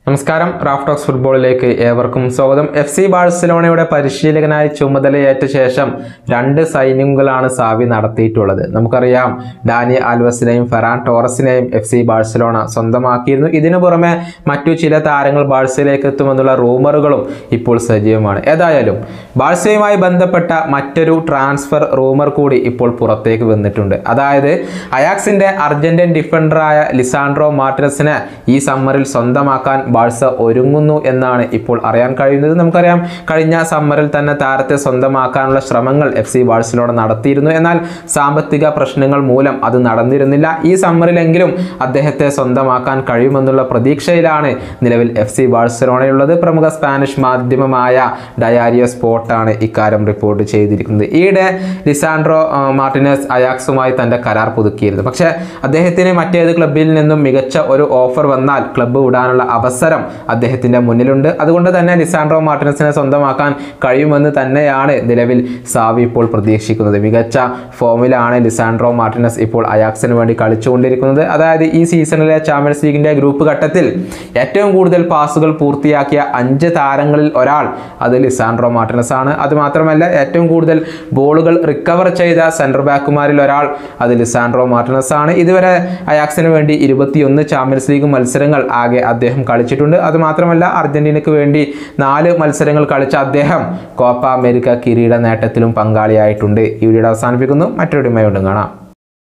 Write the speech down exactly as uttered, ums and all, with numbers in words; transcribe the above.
നമസ്കാരം, Raf talks ഫുട്ബോളിലേക്ക് ഏവർക്കും സ്വാഗതം. എഫ് സി ബാഴ്സലോണയുടെ പരിശീലകനായി ചുമതലയേറ്റ ശേഷം രണ്ട് സൈനിങ്ങുകളാണ് സാവി നടത്തിയിട്ടുള്ളത്. നമുക്കറിയാം, ഡാനി ആൽവസിനെയും ഫെറാൻ ടോറസിനെയും എഫ് സി ബാഴ്സലോണ സ്വന്തമാക്കിയിരുന്നു. ഇതിനു പുറമെ മറ്റു ചില താരങ്ങൾ ബാഴ്സയിലേക്ക് എത്തുമെന്നുള്ള റൂമറുകളും ഇപ്പോൾ സജീവമാണ്. ഏതായാലും ബാഴ്സയുമായി ബന്ധപ്പെട്ട മറ്റൊരു ട്രാൻസ്ഫർ റൂമർ കൂടി ഇപ്പോൾ പുറത്തേക്ക് വന്നിട്ടുണ്ട്. അതായത് അയാക്സിന്റെ അർജന്റീൻ ഡിഫൻഡറായ ലിസാൻഡ്രോ മാർട്ടിനസിനെ ഈ സമ്മറിൽ സ്വന്തമാക്കാൻ ബാഴ്സ ഒരുങ്ങുന്നു എന്നാണ് ഇപ്പോൾ അറിയാൻ കഴിയുന്നത്. നമുക്കറിയാം, കഴിഞ്ഞ സമ്മറിൽ തന്നെ താരത്തെ സ്വന്തമാക്കാനുള്ള ശ്രമങ്ങൾ എഫ് സി ബാഴ്സലോണ നടത്തിയിരുന്നു. എന്നാൽ സാമ്പത്തിക പ്രശ്നങ്ങൾ മൂലം അത് നടന്നിരുന്നില്ല. ഈ സമ്മറിലെങ്കിലും അദ്ദേഹത്തെ സ്വന്തമാക്കാൻ കഴിയുമെന്നുള്ള പ്രതീക്ഷയിലാണ് നിലവിൽ എഫ് സി ബാഴ്സലോണയുള്ളത്. പ്രമുഖ സ്പാനിഷ് മാധ്യമമായ ഡയാരിയോ സ്പോർട്ടാണ് ഇക്കാര്യം റിപ്പോർട്ട് ചെയ്തിരിക്കുന്നത്. ഈയിടെ ലിസാൻഡ്രോ മാർട്ടിനസ് അയാക്സുമായി തന്റെ കരാർ പുതുക്കിയിരുന്നു. പക്ഷേ അദ്ദേഹത്തിന് മറ്റേത് ക്ലബിൽ നിന്നും മികച്ച ഒരു ഓഫർ വന്നാൽ ക്ലബ്ബ് വിടാനുള്ള അവസരം അദ്ദേഹത്തിന്റെ മുന്നിലുണ്ട്. അതുകൊണ്ട് തന്നെ ലിസാൻഡ്രോ മാർട്ടിനസിനെ സ്വന്തമാക്കാൻ കഴിയുമെന്ന് തന്നെയാണ് നിലവിൽ സാവി ഇപ്പോൾ പ്രതീക്ഷിക്കുന്നത്. മികച്ച ഫോമിലാണ് ലിസാൻഡ്രോ മാർട്ടിനസ് ഇപ്പോൾ അയാക്സിന് വേണ്ടി കളിച്ചുകൊണ്ടിരിക്കുന്നത്. അതായത് ഈ സീസണിലെ ചാമ്പ്യൻസ് ലീഗിന്റെ ഗ്രൂപ്പ് ഘട്ടത്തിൽ ഏറ്റവും കൂടുതൽ പാസുകൾ പൂർത്തിയാക്കിയ അഞ്ച് താരങ്ങളിൽ ഒരാൾ അത് ലിസാൻഡ്രോ മാർട്ടിനസ് ആണ്. അതുമാത്രമല്ല, ഏറ്റവും കൂടുതൽ ബോളുകൾ റിക്കവർ ചെയ്ത സെന്റർ ബാക്കുമാരിൽ ഒരാൾ അത് ലിസാൻഡ്രോ മാർട്ടിനസ് ആണ്. ഇതുവരെ അയാക്സിന് വേണ്ടി ഇരുപത്തിയൊന്ന് ചാമ്പ്യൻസ് ലീഗ് മത്സരങ്ങൾ ആകെ അദ്ദേഹം കളിച്ചിട്ടുണ്ട്. അതുമാത്രമല്ല, അർജന്റീനയ്ക്ക് വേണ്ടി നാല് മത്സരങ്ങൾ കളിച്ച അദ്ദേഹം കോപ്പ അമേരിക്ക കിരീട നേട്ടത്തിലും പങ്കാളിയായിട്ടുണ്ട്. ഈ വീഡിയോ അവസാനിപ്പിക്കുന്നു. മറ്റൊരു വീഡിയോയുമായി കാണാം.